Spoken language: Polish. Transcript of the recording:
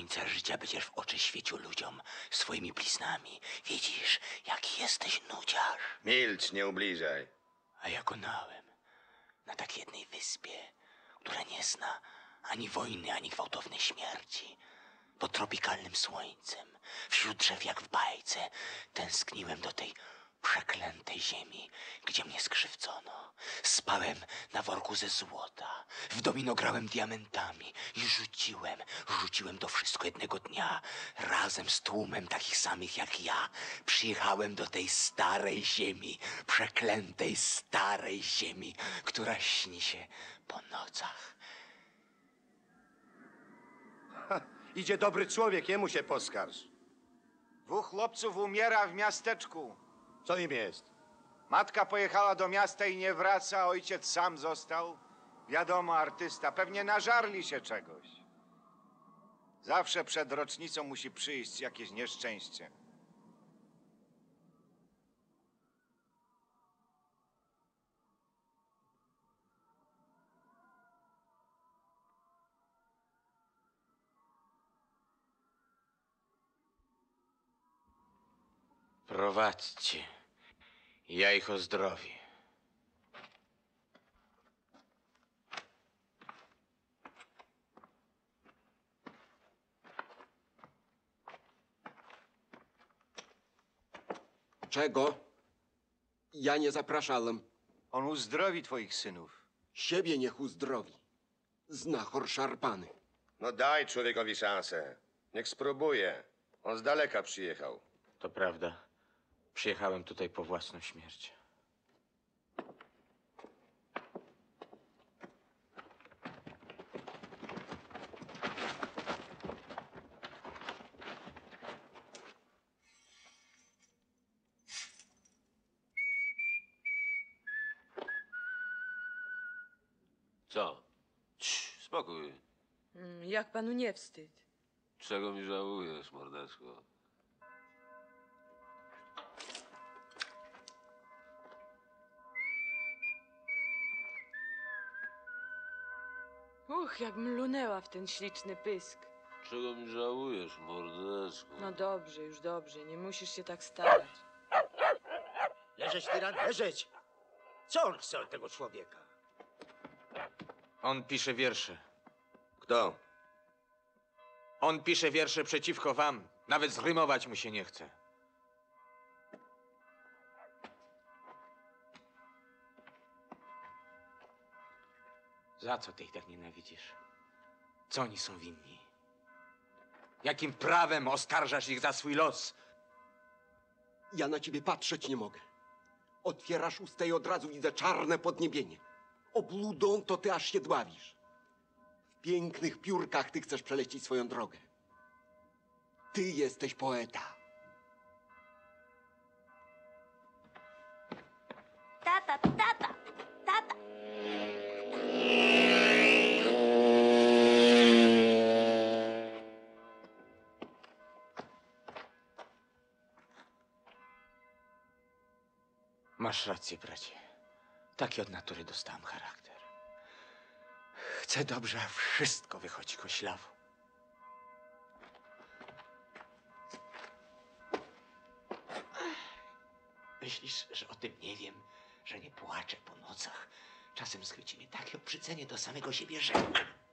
końca życia będziesz w oczy świecił ludziom swoimi bliznami. Widzisz, jaki jesteś nudziarz. Milcz, nie ubliżaj. A ja konałem na tak jednej wyspie, która nie zna ani wojny, ani gwałtownej śmierci. Pod tropikalnym słońcem, wśród drzew jak w bajce, tęskniłem do tej przeklętej ziemi, gdzie mnie skrzywdzono. Spałem na worku ze złota, w domino grałem diamentami i rzuciłem to wszystko jednego dnia. Razem z tłumem takich samych jak ja przyjechałem do tej starej ziemi, przeklętej starej ziemi, która śni się po nocach. Idzie dobry człowiek, jemu się poskarż. 2 chłopców umiera w miasteczku. Co im jest? Matka pojechała do miasta i nie wraca, ojciec sam został. Wiadomo, artysta, pewnie nażarli się czegoś. Zawsze przed rocznicą musi przyjść jakieś nieszczęście. Prowadźcie, ja ich ozdrowię. Czego? Ja nie zapraszałem. On uzdrowi twoich synów. Siebie niech uzdrowi. Znachor szarpany. No daj człowiekowi szansę. Niech spróbuje. On z daleka przyjechał. To prawda. Przyjechałem tutaj po własną śmierć. Co? Spokój. Jak panu nie wstyd? Czego mi żałujesz, mordeczko? Jak mlunęła w ten śliczny pysk. Czego mi żałujesz, mordeczko? No dobrze, już dobrze, nie musisz się tak starać. Leżeć, tyran, leżeć! Co on chce od tego człowieka? On pisze wiersze. Kto? On pisze wiersze przeciwko wam. Nawet zrymować mu się nie chce. Za co ty ich tak nienawidzisz? Co oni są winni? Jakim prawem oskarżasz ich za swój los? Ja na ciebie patrzeć nie mogę. Otwierasz usta i od razu widzę czarne podniebienie. Obludą to ty aż się dławisz. W pięknych piórkach ty chcesz przelecić swoją drogę. Ty jesteś poeta. Tata, tata, tata. Masz rację, bracie. Taki od natury dostałem charakter. Chcę dobrze, a wszystko wychodzi koślawo. Myślisz, że o tym nie wiem, że nie płaczę po nocach? Czasem schwyci mnie takie obrzydzenie do samego siebie, że...